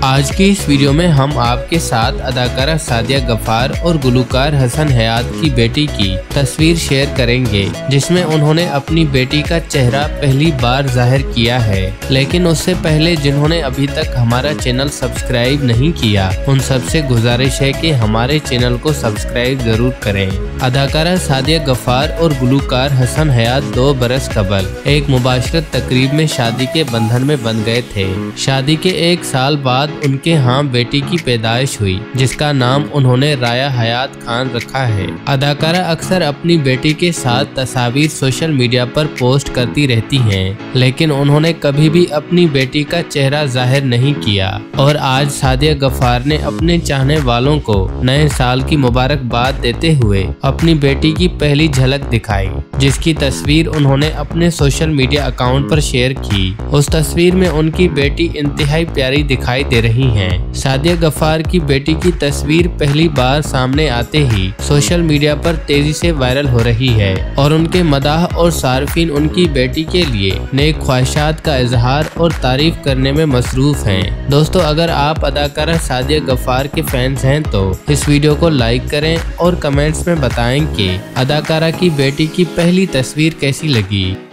आज की इस वीडियो में हम आपके साथ अदाकारा सादिया गफ्फार और गुलूकार हसन हयात की बेटी की तस्वीर शेयर करेंगे, जिसमें उन्होंने अपनी बेटी का चेहरा पहली बार जाहिर किया है। लेकिन उससे पहले जिन्होंने अभी तक हमारा चैनल सब्सक्राइब नहीं किया, उन सबसे गुजारिश है कि हमारे चैनल को सब्सक्राइब जरूर करें। अदाकारा सादिया गफ्फार और गुलूकार हसन हयात 2 बरस कबल एक मुबाशरत तकरीब में शादी के बंधन में बंध गए थे। शादी के 1 साल बाद उनके यहाँ बेटी की पैदाइश हुई, जिसका नाम उन्होंने राया हयात खान रखा है। अदाकारा अक्सर अपनी बेटी के साथ तस्वीर सोशल मीडिया पर पोस्ट करती रहती हैं, लेकिन उन्होंने कभी भी अपनी बेटी का चेहरा जाहिर नहीं किया। और आज सादिया गफ्फार ने अपने चाहने वालों को नए साल की मुबारकबाद देते हुए अपनी बेटी की पहली झलक दिखाई, जिसकी तस्वीर उन्होंने अपने सोशल मीडिया अकाउंट पर शेयर की। उस तस्वीर में उनकी बेटी इंतहाई प्यारी दिखाई दे रही हैं। सादिया गफ्फार की बेटी की तस्वीर पहली बार सामने आते ही सोशल मीडिया पर तेजी से वायरल हो रही है और उनके मदाह और सार्फिन उनकी बेटी के लिए नेक ख्वाहिशात का इजहार और तारीफ करने में मसरूफ हैं। दोस्तों, अगर आप अदाकारा सादिया गफ्फार के फैंस हैं तो इस वीडियो को लाइक करें और कमेंट्स में बताएं कि अदाकारा की बेटी की पहली तस्वीर कैसी लगी।